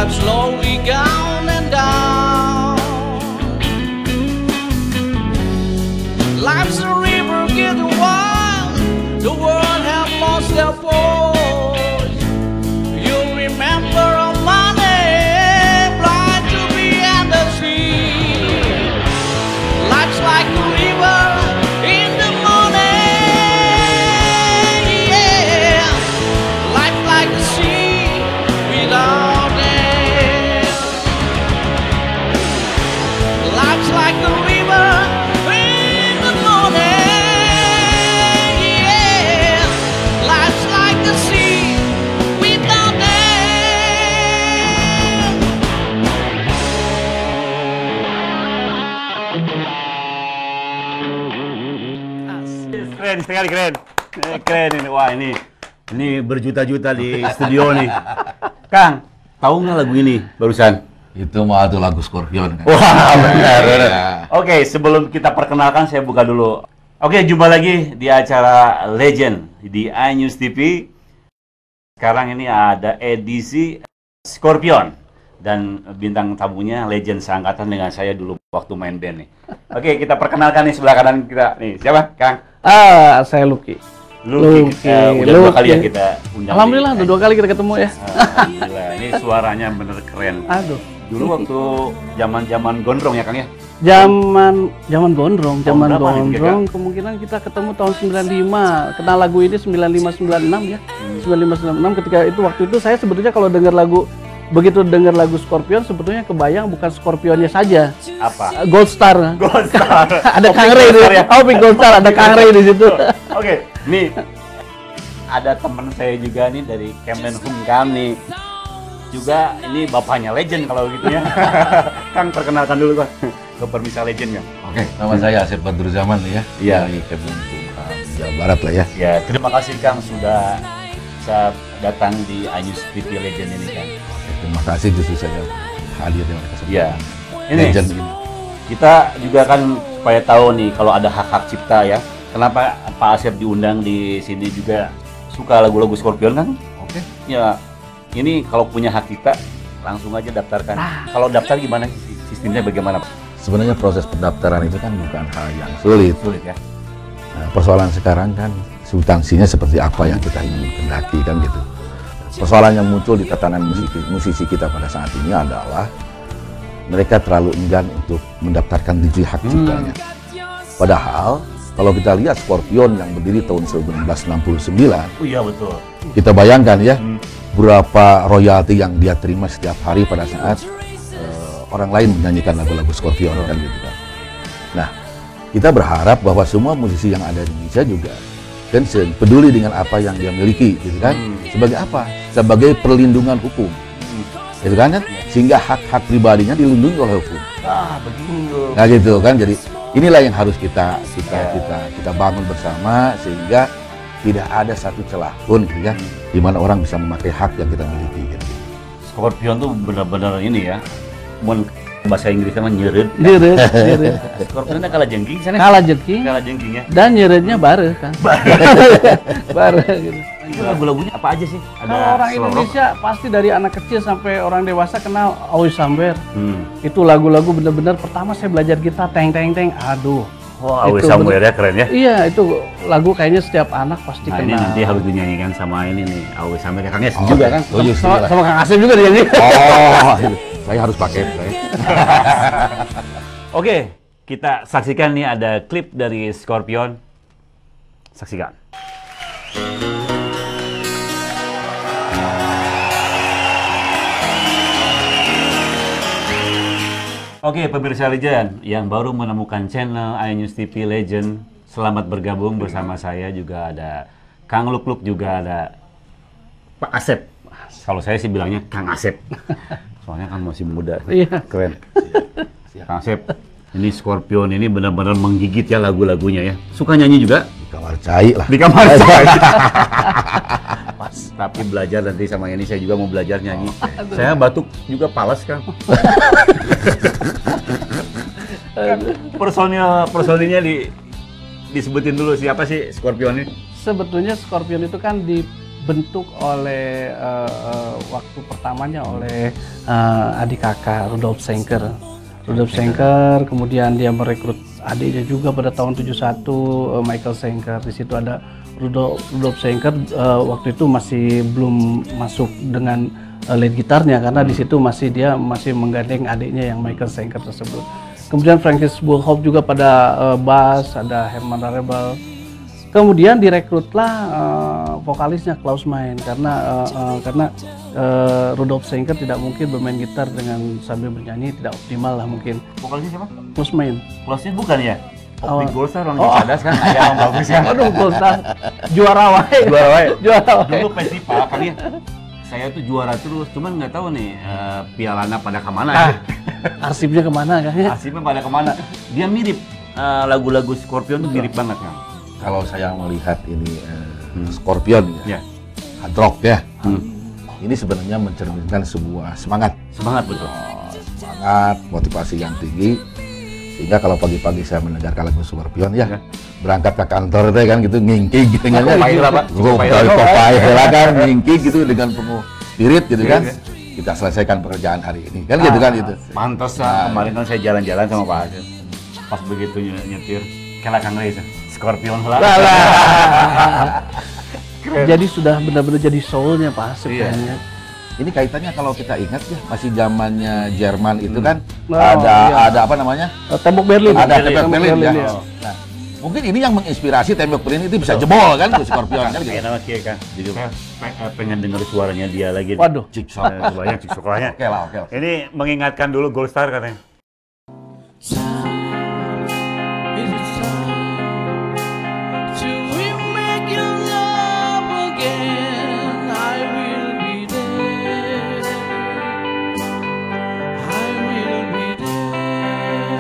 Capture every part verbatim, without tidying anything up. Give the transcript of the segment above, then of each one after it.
life slowly down and down. Life's a river getting wild, the world have lost their voice. You'll remember a money blind to be and the sea. Life's like a river in the morning, yeah. Life like a sea without end. Life's like a river in the morning, yeah. Life's like a sea without end. Keren sekali, keren. Eh, keren ini, wah ini, ini berjuta-juta di studio nih. Kang, tahu nggak lagu ini barusan? Itu mah tuh lagu Scorpion kan. Wah, benar, benar. Iya. Oke, sebelum kita perkenalkan, saya buka dulu. Oke, jumpa lagi di acara Legend di iNews T V. Sekarang ini ada edisi Scorpion dan bintang tamunya legend seangkatan dengan saya dulu waktu main band nih. Oke, kita perkenalkan nih sebelah kanan kita. Nih, siapa, Kang? Ah, saya Lucky. Lucky. Lucky. Eh, udah dua Lucky. kali ya kita undang. Alhamdulillah, di- udah dua kali kita ketemu ya. Alhamdulillah, ini suaranya bener keren. Aduh. Dulu waktu zaman-zaman gondrong ya, Kang ya? Zaman zaman gondrong, Tahun zaman berapa nih, gondrong kemungkinan kita ketemu tahun sembilan lima. Kenal lagu ini sembilan lima sembilan enam ya. Hmm. sembilan lima sembilan enam ketika itu waktu itu saya sebetulnya kalau dengar lagu begitu dengar lagu Scorpion sebetulnya kebayang bukan Scorpionnya saja. Apa? Uh, Gold Star. Gold Star. Ada Oh, Kang Pink Ray Gold di Star ya? Oh, Pink Gold Star, ada Kang Ray di situ. Oke, nih ada teman saya juga nih dari Kemenhumkam nih. Juga ini bapaknya legend kalau gitu ya. Kang, perkenalkan dulu Kang ke permisa legend Kang. Oke, nama saya Asep Badrul Zaman ya. Iya. Dari Kemenkumham Jawa Barat lah ya. Ya, terima kasih Kang sudah bisa datang di iNews T V Legend ini Kang. Oke, terima kasih justru saya hadir dengan kesempatan. Iya. Ini Legend ini. kita juga kan supaya tahu nih kalau ada hak-hak cipta ya. Kenapa Pak Asep diundang di sini juga suka lagu-lagu Scorpion kan? Oke. Ya, ini kalau punya hak cipta langsung aja daftarkan. Kalau daftar gimana sih? Sistemnya bagaimana Pak? Sebenarnya proses pendaftaran itu kan bukan hal yang sulit. Sulit ya? Nah, persoalan sekarang kan substansinya seperti apa yang kita ingin kendaki kan gitu. Persoalan yang muncul di tatanan musisi, musisi kita pada saat ini adalah mereka terlalu enggan untuk mendaftarkan diri hak ciptanya. Padahal kalau kita lihat Scorpion yang berdiri tahun seribu sembilan ratus enam puluh sembilan, Oh iya betul. kita bayangkan ya Hmm. berapa royalti yang dia terima setiap hari pada saat eh, orang lain menyanyikan lagu-lagu Scorpion kan gitu kan. Nah, kita berharap bahwa semua musisi yang ada di Indonesia juga concern, peduli dengan apa yang dia miliki gitu kan. Hmm. Sebagai apa? Sebagai perlindungan hukum. Gitu kan kan? Sehingga hak-hak pribadinya dilindungi oleh hukum. Ah, begitu. Nah gitu kan. Jadi inilah yang harus kita kita Ya. kita kita bangun bersama sehingga tidak ada satu celah pun gitu ya di mana orang bisa memakai hak yang kita miliki gitu. Scorpion tuh benar-benar ini ya. Mun bahasa Inggrisnya mah nyeret. Nyeret, nyeret. Scorpionnya kalah jengking sana. Kalah jengking Kalah jengking ya. dan nyeretnya bare kan. Bare gitu. Itu lagu-lagunya apa aja sih? Ada Kalau orang slow rock. Indonesia pasti dari anak kecil sampai orang dewasa kenal Awi Samber. Hmm. Itu lagu-lagu bener-bener pertama saya belajar gitar teng teng teng. Aduh. Wah, Awi Itu Samuel bener- ya keren ya. Iya, itu lagu kayaknya setiap anak pasti Nah, ini kenal. nanti harus dinyanyikan sama ini nih, Awi Samuel. Kang Yes Oh, juga oke. kan? Oh, iya, sama, setuju lah. sama Kang Asep juga dinyanyi. Oh, saya harus pakai. Saya. Oke, kita saksikan nih ada klip dari Scorpion. Saksikan. Oke, pemirsa Legend yang baru menemukan channel iNews T V Legend, selamat bergabung bersama saya. Juga ada Kang Luk Luk, juga ada Pak Asep. Kalau saya sih bilangnya Kang Asep, soalnya kan masih muda. Iya. Keren. Kang Asep, ini Scorpion ini benar-benar menggigit ya lagu-lagunya ya. Suka nyanyi juga? Di kamar cai lah. Di kamar saya. Pas, tapi belajar nanti sama ini saya juga mau belajar nyanyi. Saya batuk juga pales kan. Personil personilnya di disebutin dulu siapa sih Scorpion ini? Sebetulnya Scorpion itu kan di dibentuk oleh uh, uh, waktu pertamanya oleh uh, adik kakak Rudolf Schenker. Rudolf Schenker, kemudian dia merekrut adiknya juga pada tahun tujuh puluh satu, uh, Michael Schenker. Di situ ada Rudolf, Rudolf Schenker, uh, waktu itu masih belum masuk dengan uh, lead gitarnya karena di situ masih dia masih menggandeng adiknya yang Michael Schenker tersebut. Kemudian Francis Bullhoff juga pada uh, bass, ada Herman Rarebel. Kemudian direkrutlah uh, vokalisnya Klaus Meine karena uh, uh, karena uh, Rudolf Schenker tidak mungkin bermain gitar dengan sambil bernyanyi, tidak optimal lah mungkin. Vokalisnya siapa? Klaus Meine. Klausnya bukan ya? Oh. Opik Goldstar orang Oh. Cicadas kan ada orang bagus kan? Aduh, Goldstar juara wae. Juara wae. Juara wae. Dulu festival kali ya. Saya tuh juara terus, cuman nggak tahu nih uh, pialana pada kemana Ah, ya. arsipnya kemana kan ya? Arsipnya pada kemana? Dia mirip uh, lagu-lagu Scorpion tuh mirip banget kan. Kalau saya melihat ini eh, Scorpion ya, Ya. hard rock ya, Hmm. ini sebenarnya mencerminkan sebuah semangat, Semangat betul. semangat, motivasi yang tinggi. Sehingga kalau pagi-pagi saya mendengarkan lagu Scorpion ya, Ya. berangkat ke kantor teh kan gitu ngingking gitu kan. Kopai lah, Pak. Kopai Kopai lah kan ngingking gitu dengan penuh spirit gitu kan. Iya, Kita selesaikan pekerjaan hari ini kan gitu kan itu. Pantas Nah. lah, kemarin kan saya jalan-jalan sama Pak Hasil. Pas begitu ny- nyetir, kayak Kang Reza, Scorpion lah. Jadi sudah benar-benar jadi soulnya Pak Asep Iya. kayaknya. Ini kaitannya kalau kita ingat ya masih zamannya Jerman itu kan Oh, ada iya. ada apa namanya? Eh, Tembok Berlin. Ada Berlin. tembok Berlin ya. ya. Nah, mungkin ini yang menginspirasi tembok Berlin itu bisa jebol kan ke Scorpion kan gitu. Kayak nama Kia kan. Jadi saya pe- pengen denger suaranya dia lagi. Waduh. Jigsaw. Eh, Banyak sih sekolahnya. Oke lah, oke. oke. Ini mengingatkan dulu Gold Star katanya. Is it time to remake your love again? I will be there. I will be there.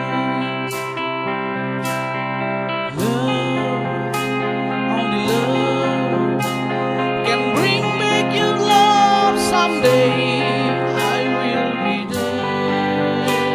Love, only love can bring back your love someday. I will be there.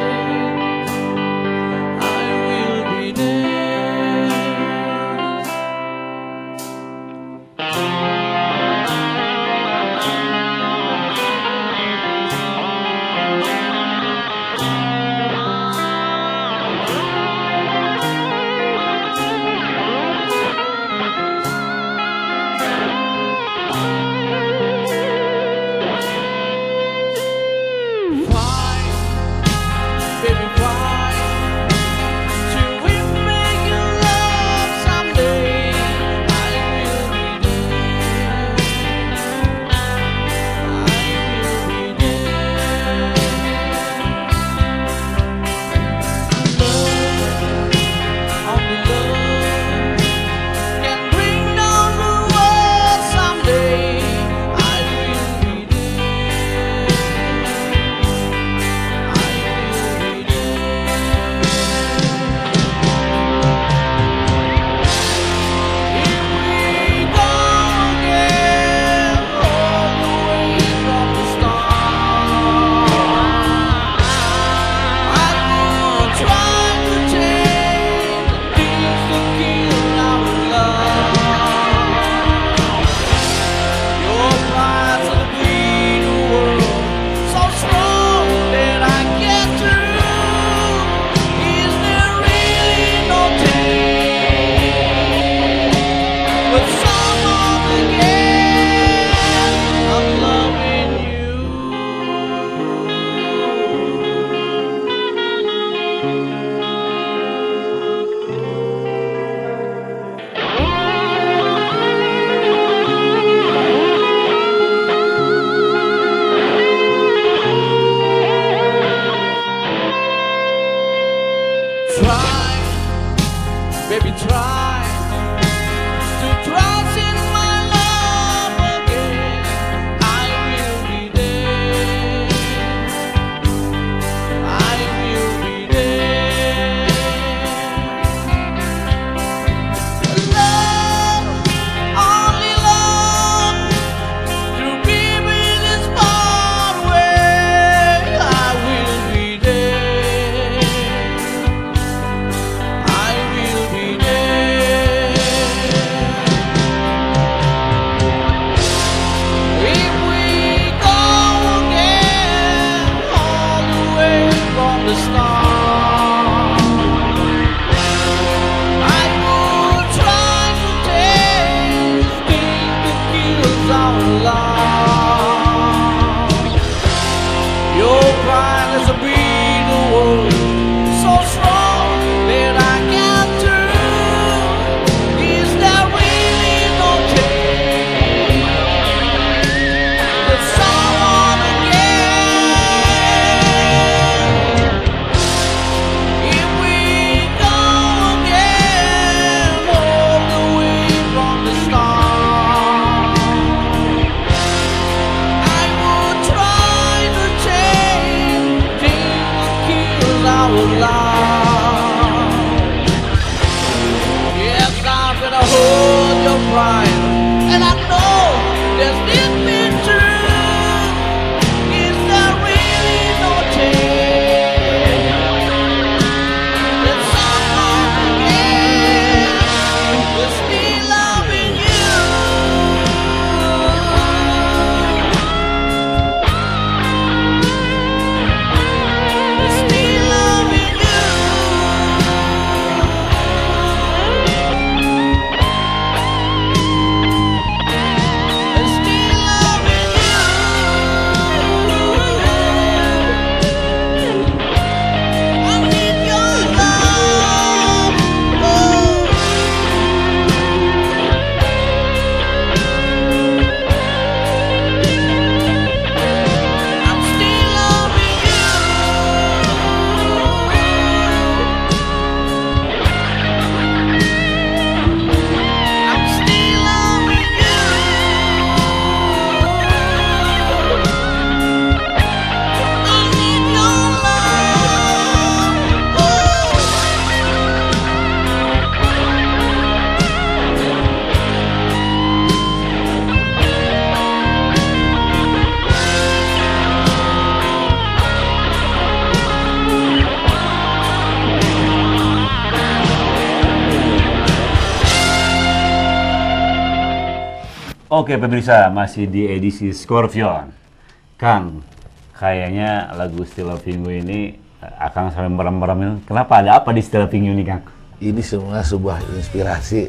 Oke pemirsa, masih di edisi Scorpion. Kang, kayaknya lagu Still Loving You ini Akang sampai merem-meremin. Kenapa? Ada apa di Still Loving You ini, Kang? Ini semua sebuah inspirasi.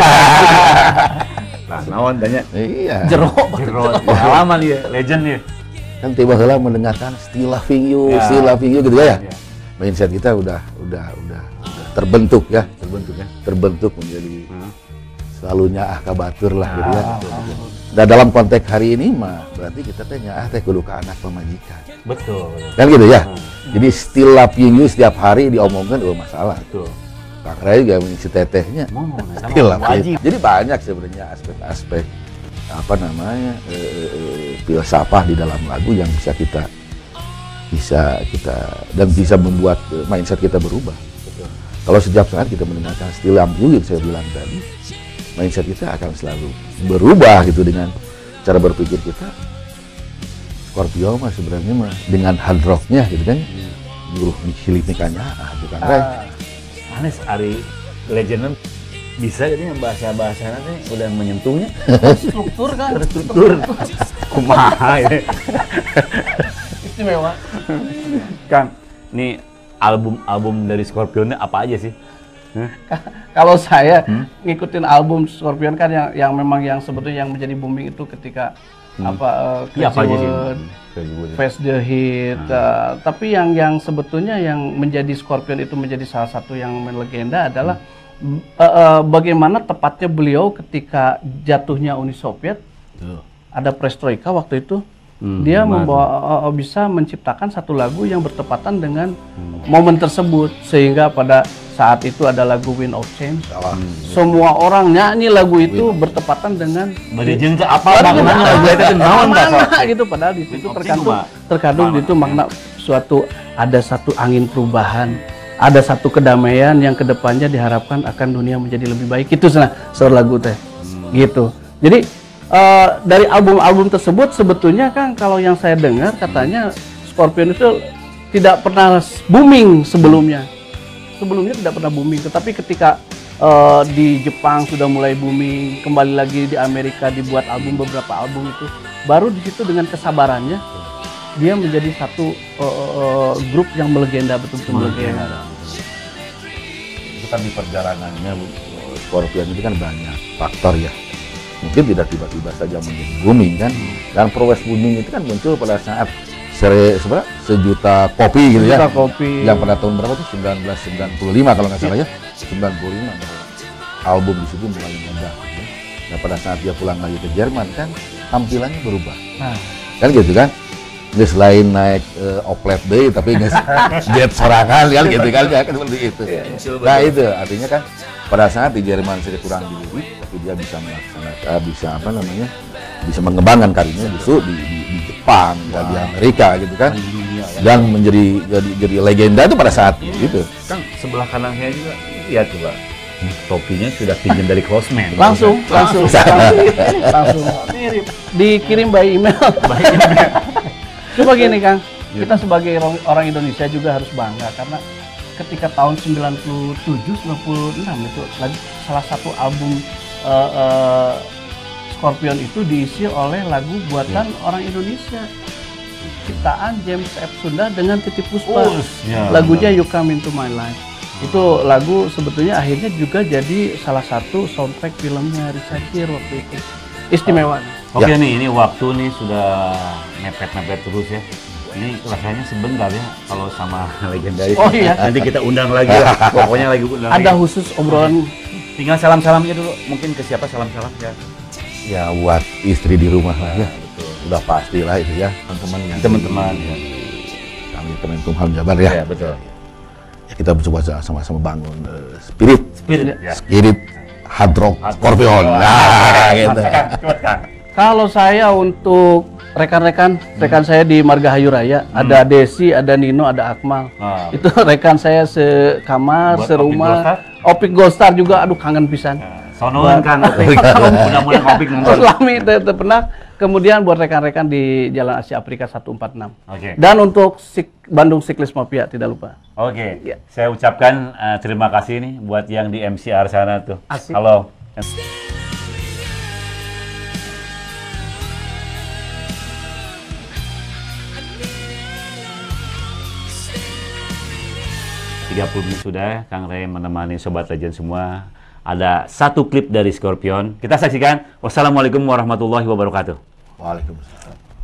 Nah, naon tanya? Iya. Jero. Jero, pengalaman ya, legend ya. Kan tiba-tiba mendengarkan Still Loving You, Ya. Still Loving You gitu ya. Ya. Mindset kita udah udah udah, udah terbentuk ya, Terbentuk ya. terbentuk menjadi Hmm. selalu nyaah kabatur lah gitu ya. Ah, Nah dalam konteks hari ini mah berarti kita teh nyaah teh kudu ka anak pemajikan. Betul. Kan gitu ya. Hmm. Jadi Still Loving You setiap hari diomongkan oh masalah. Betul. Kang Ray juga mengisi tetehnya. Mau, nah, sama, Still Loving You. wajib. Jadi banyak sebenarnya aspek-aspek apa namanya eh, eh, filsafah di dalam lagu yang bisa kita bisa kita dan bisa membuat eh, mindset kita berubah. Betul. Kalau setiap saat kita mendengarkan Still Loving You yang saya bilang tadi, mindset kita akan selalu berubah gitu dengan cara berpikir kita. Scorpio mah sebenarnya mah dengan hard rocknya gitu kan, nyuruh hilipnikannya, ah itu kan Ray. Anes Ari legend bisa jadi bahasa-bahasa nanti udah menyentuhnya. Struktur kan. Struktur. Kumaha ya. Istimewa. Kang, nih album-album dari Scorpion apa aja sih? Hah? Kalau saya Hmm? ngikutin album Scorpion kan yang yang memang yang sebetulnya yang menjadi booming itu ketika Hmm. apa uh, Iya apa aja Crazy sih? World, Crazy World. Face the Hit, uh, tapi yang yang sebetulnya yang menjadi Scorpion itu menjadi salah satu yang melegenda adalah Hmm. uh, uh, bagaimana tepatnya beliau ketika jatuhnya Uni Soviet, Tuh. ada Perestroika waktu itu, Hmm, dia gimana membawa uh, uh, bisa menciptakan satu lagu yang bertepatan dengan Hmm. momen tersebut sehingga pada saat itu ada lagu Wind of Change. Salah. Semua orang nyanyi lagu itu bertepatan dengan Badajeun teh apa maknanya lagu eta teh naon mana bahasa? gitu, padahal di situ Wind of terkandung Change mah terkandung di makna. situ makna suatu ada satu angin perubahan, ada satu kedamaian yang kedepannya diharapkan akan dunia menjadi lebih baik. Itu sana sur lagu teh gitu. Jadi eh, dari album-album tersebut sebetulnya kan kalau yang saya dengar katanya Scorpion itu tidak pernah booming sebelumnya. Sebelumnya tidak pernah booming, tetapi ketika eh, di Jepang sudah mulai booming, kembali lagi di Amerika dibuat album beberapa album itu, baru di situ dengan kesabarannya dia menjadi satu eh, eh, grup yang melegenda, betul-betul melegenda. Itu kan di perjalanannya Scorpion itu kan banyak faktor ya. Mungkin tidak tiba-tiba saja menjadi booming kan. Dan proses booming itu kan muncul pada saat sere, sebenarnya sejuta kopi gitu ya. Sejuta kopi. Yang pada tahun berapa tuh? seribu sembilan ratus sembilan puluh lima kalau nggak salah ya. sembilan puluh lima album di situ mulai meledak. Ya. Nah pada saat dia pulang lagi ke Jerman kan tampilannya berubah. Nah, Kan gitu kan. Nggak selain naik uh, oplet deh, tapi nggak jet serangan kan gitu kan ya kan seperti itu. Nah itu artinya kan pada saat di Jerman sedikit kurang dilirik, tapi dia bisa melaksanakan, bisa apa namanya, bisa mengembangkan karirnya justru di, di, di Jepang dan di Amerika gitu kan, dan menjadi jadi jadi legenda itu pada saat itu. Kang, sebelah kanan saya juga lihat coba. Topinya sudah pinjam dari Closeman. langsung, langsung, langsung, langsung, mirip, dikirim by email. Coba gini Kang, kita sebagai orang, orang Indonesia juga harus bangga karena ketika tahun sembilan puluh tujuh sembilan puluh enam itu lagi salah satu album uh, uh, Scorpion itu diisi oleh lagu buatan orang Indonesia, ciptaan James F. Sunda dengan Titiek Puspa. Oh, ya, Lagunya You Come Into My Life. Itu lagu sebetulnya akhirnya juga jadi salah satu soundtrack filmnya Richard Gere waktu itu. Istimewa. Oke Ya. nih, ini waktu nih sudah mepet-mepet terus ya. Ini rasanya sebentar ya kalau sama legendaris. Oh iya. Nanti kita undang lagi lah. Pokoknya lagi undang Ada lagi. khusus obrolan. Tinggal salam-salamnya dulu. Mungkin ke siapa salam-salam ya? Ya buat istri di rumah lah ya, udah pasti lah itu ya, teman-teman yang Teman-teman, di- ya. kami Kemenkumham Jabar ya. Ya, betul. Ya, kita coba sama-sama bangun eh, spirit, Spirit ya. spirit hard rock Hard rock. Scorpion. Nah, gitu. Cepat, Kang. Kalau saya untuk rekan-rekan, rekan saya di Margahayu Raya, ada Desi, ada Nino, ada Akmal. Ah, Itu rekan saya sekamar, Buat serumah. Opik Opik Goldstar juga, aduh kangen pisan. Sonoin kan, mudah-mudahan Opik nonton. Lami tetap pernah. Kemudian buat rekan-rekan di Jalan Asia Afrika seratus empat puluh enam. Oke. Dan untuk Sik- Bandung Cyclist Mafia tidak lupa. Oke, Ya. saya ucapkan eh, terima kasih nih buat yang di M C R sana tuh. Asik. Halo. tiga puluh menit sudah Kang Ray menemani Sobat Legend semua. Ada satu klip dari Scorpion. Kita saksikan. Wassalamualaikum warahmatullahi wabarakatuh. Waalaikumsalam.